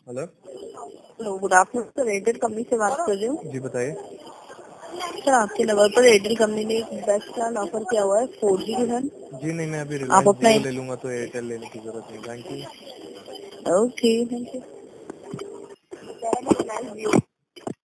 Hello. Hello, good afternoon sir. Airtel company से बात कर रही हूँ। जी बताइए। सर, आपके नंबर पर एयरटेल कंपनी ने एक बेस्ट प्लान ऑफर किया हुआ है 4G के साथ। जी नहीं, मैं अभी आप रिलायंस अपना जियो ले लूंगा, तो एयरटेल लेने की जरूरत नहीं। Thank you. Okay, thank you.